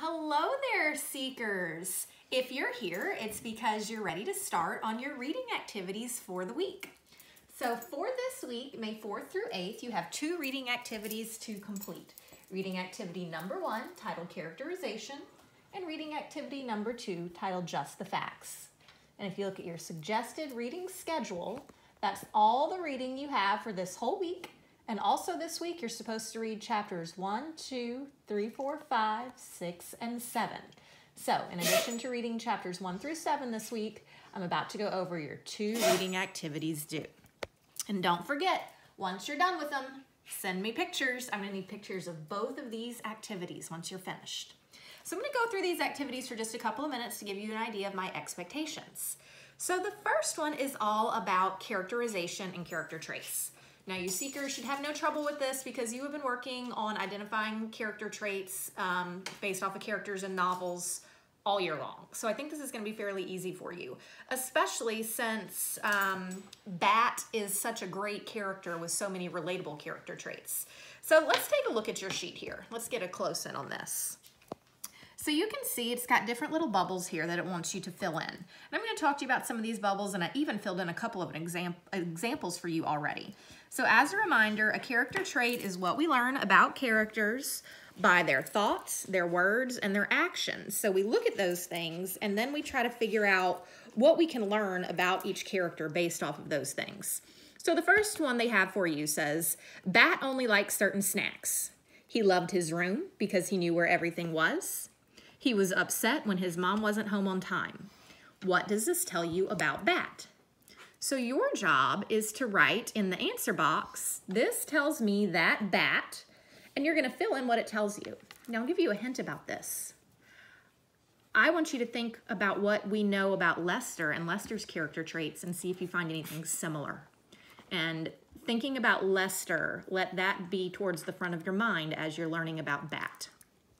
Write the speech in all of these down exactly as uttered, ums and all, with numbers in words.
Hello there, Seekers. If you're here, it's because you're ready to start on your reading activities for the week. So for this week, May fourth through eighth, you have two reading activities to complete. Reading activity number one, titled Characterization, and reading activity number two, titled Just the Facts. And if you look at your suggested reading schedule, that's all the reading you have for this whole week. And also this week, you're supposed to read chapters one, two, three, four, five, six, and seven. So in addition to reading chapters one through seven this week, I'm about to go over your two reading activities due. And don't forget, once you're done with them, send me pictures. I'm gonna need pictures of both of these activities once you're finished. So I'm gonna go through these activities for just a couple of minutes to give you an idea of my expectations. So the first one is all about characterization and character traits. Now, you Seekers should have no trouble with this because you have been working on identifying character traits um, based off of characters in novels all year long. So I think this is going to be fairly easy for you, especially since um, Bat is such a great character with so many relatable character traits. So let's take a look at your sheet here. Let's get a close in on this. So you can see it's got different little bubbles here that it wants you to fill in. And I'm going to talk to you about some of these bubbles, and I even filled in a couple of exam examples for you already. So as a reminder, a character trait is what we learn about characters by their thoughts, their words, and their actions. So we look at those things, and then we try to figure out what we can learn about each character based off of those things. So the first one they have for you says, Bat only likes certain snacks. He loved his room because he knew where everything was. He was upset when his mom wasn't home on time. What does this tell you about Bat? So your job is to write in the answer box, this tells me that Bat, and you're gonna fill in what it tells you. Now I'll give you a hint about this. I want you to think about what we know about Lester and Lester's character traits and see if you find anything similar. And thinking about Lester, let that be towards the front of your mind as you're learning about Bat.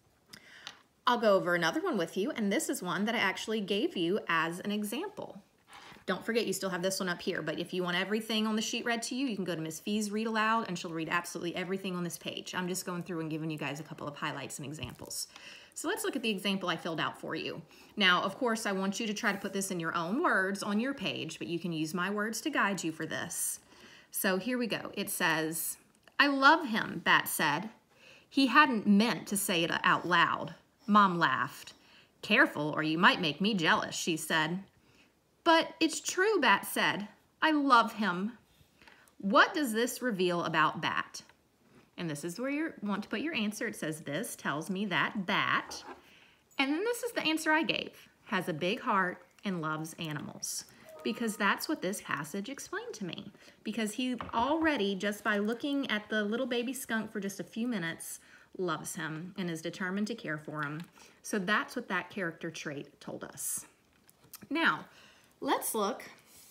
I'll go over another one with you, and this is one that I actually gave you as an example. Don't forget, you still have this one up here, but if you want everything on the sheet read to you, you can go to Miz Fee's Read Aloud, and she'll read absolutely everything on this page. I'm just going through and giving you guys a couple of highlights and examples. So let's look at the example I filled out for you. Now, of course, I want you to try to put this in your own words on your page, but you can use my words to guide you for this. So here we go. It says, I love him, Bat said. He hadn't meant to say it out loud. Mom laughed. Careful, or you might make me jealous, she said. But it's true, Bat said. I love him. What does this reveal about Bat? And this is where you want to put your answer. It says, this tells me that Bat, and then this is the answer I gave, has a big heart and loves animals. Because that's what this passage explained to me. Because he already, just by looking at the little baby skunk for just a few minutes, loves him and is determined to care for him. So that's what that character trait told us. Now, let's look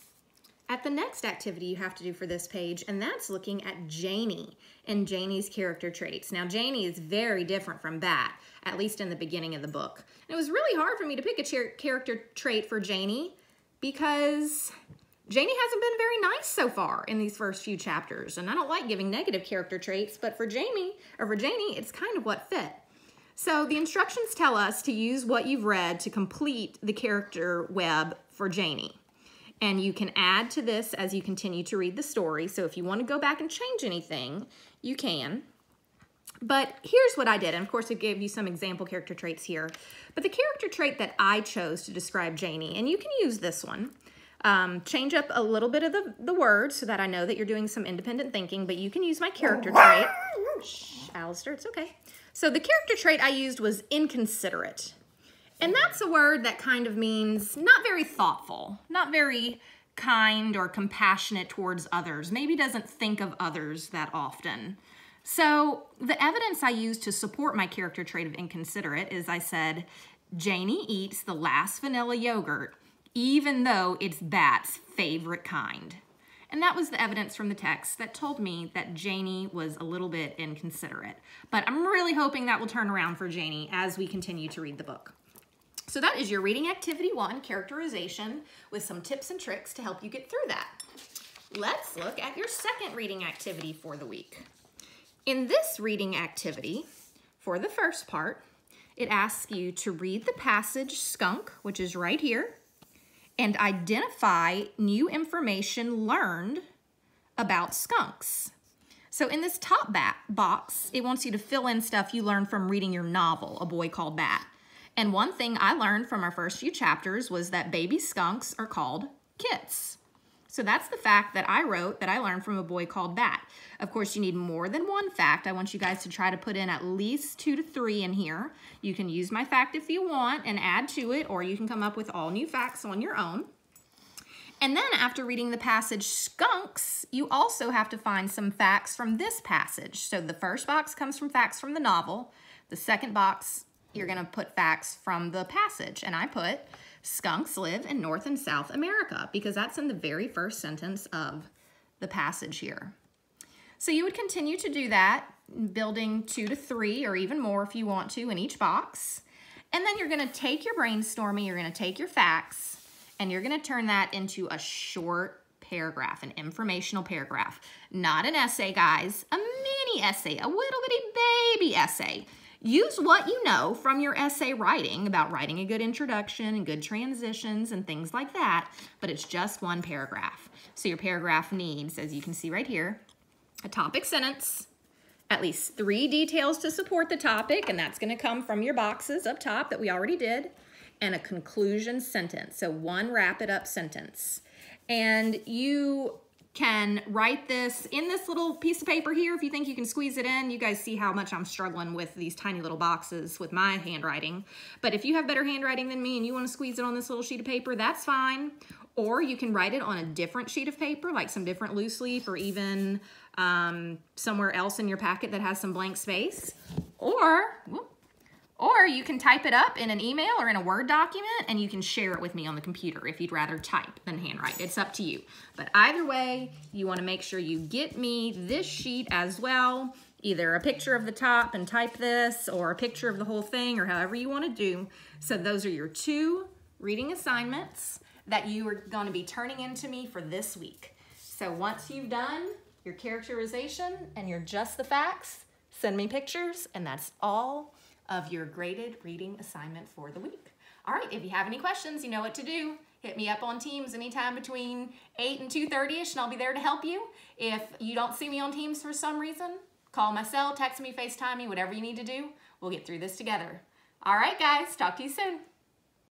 at the next activity you have to do for this page, and that's looking at Janie and Janie's character traits. Now, Janie is very different from Bat, at least in the beginning of the book. And it was really hard for me to pick a character trait for Janie because Janie hasn't been very nice so far in these first few chapters, and I don't like giving negative character traits, but for Jamie, or for Janie, it's kind of what fit. So the instructions tell us to use what you've read to complete the character web for Janie. And you can add to this as you continue to read the story, so if you want to go back and change anything, you can. But here's what I did, and of course it gave you some example character traits here, but the character trait that I chose to describe Janie, and you can use this one, Um, change up a little bit of the, the words so that I know that you're doing some independent thinking, but you can use my character trait. Shh, Alistair, it's okay. So the character trait I used was inconsiderate. And that's a word that kind of means not very thoughtful, not very kind or compassionate towards others, maybe doesn't think of others that often. So the evidence I used to support my character trait of inconsiderate is I said, Janie eats the last vanilla yogurt even though it's Bat's favorite kind. And that was the evidence from the text that told me that Janie was a little bit inconsiderate. But I'm really hoping that will turn around for Janie as we continue to read the book. So that is your reading activity one, characterization, with some tips and tricks to help you get through that. Let's look at your second reading activity for the week. In this reading activity, for the first part, it asks you to read the passage Skunk, which is right here, and identify new information learned about skunks. So in this top bat box, it wants you to fill in stuff you learned from reading your novel, A Boy Called Bat. And one thing I learned from our first few chapters was that baby skunks are called kits. So that's the fact that I wrote that I learned from A Boy Called Bat. Of course, you need more than one fact. I want you guys to try to put in at least two to three in here. You can use my fact if you want and add to it, or you can come up with all new facts on your own. And then after reading the passage Skunks, you also have to find some facts from this passage. So the first box comes from facts from the novel. The second box, you're gonna put facts from the passage. And I put, skunks live in North and South America, because that's in the very first sentence of the passage here. So you would continue to do that, building two to three or even more if you want to in each box. And then you're gonna take your brainstorming, you're gonna take your facts, and you're gonna turn that into a short paragraph, an informational paragraph. Not an essay, guys, a mini essay, a little bitty baby essay. Use what you know from your essay writing about writing a good introduction and good transitions and things like that, but it's just one paragraph. So your paragraph needs, as you can see right here, a topic sentence, at least three details to support the topic, and that's gonna come from your boxes up top that we already did, and a conclusion sentence, so one wrap it up sentence. And you can write this in this little piece of paper here if you think you can squeeze it in. You guys see how much I'm struggling with these tiny little boxes with my handwriting. But if you have better handwriting than me and you want to squeeze it on this little sheet of paper, that's fine. Or you can write it on a different sheet of paper, like some different loose leaf, or even um, somewhere else in your packet that has some blank space. Or, whoop, Or you can type it up in an email or in a Word document, and you can share it with me on the computer if you'd rather type than handwrite. It's up to you. But either way, you want to make sure you get me this sheet as well, either a picture of the top and type this, or a picture of the whole thing, or however you want to do. So those are your two reading assignments that you are going to be turning into me for this week. So once you've done your characterization and your just the facts, send me pictures, and that's all of your graded reading assignment for the week. All right, if you have any questions, you know what to do. Hit me up on Teams anytime between eight and two thirty-ish, and I'll be there to help you. If you don't see me on Teams for some reason, call my cell, text me, FaceTime me, whatever you need to do. We'll get through this together. All right, guys, talk to you soon.